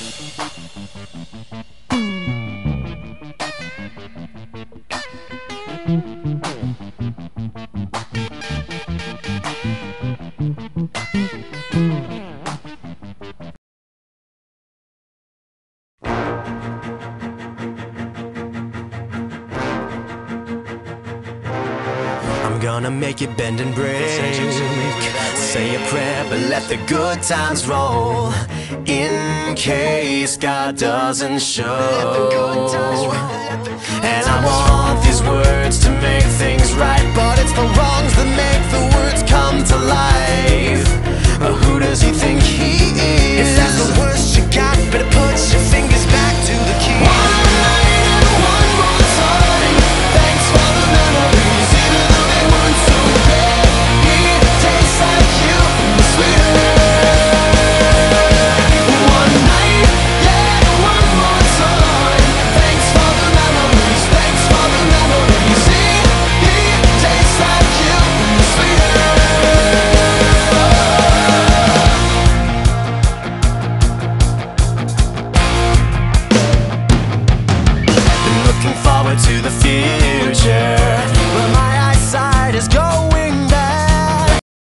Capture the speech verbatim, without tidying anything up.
I'm gonna make it bend and break. Say a prayer, but let the good times roll, in case God doesn't show. And I want these words to make things right, but it's the wrongs that make the words come to life. But who does he think he is? Is that the worst you got? Better put your fingers back to the key. One night and one more time. Thanks for the memories, even though they weren't so great. It tastes like you, sweeter. One night, yeah, one more time. Thanks for the memories, thanks for the memories. It, it tastes like you, sweeter. Looking forward to the future.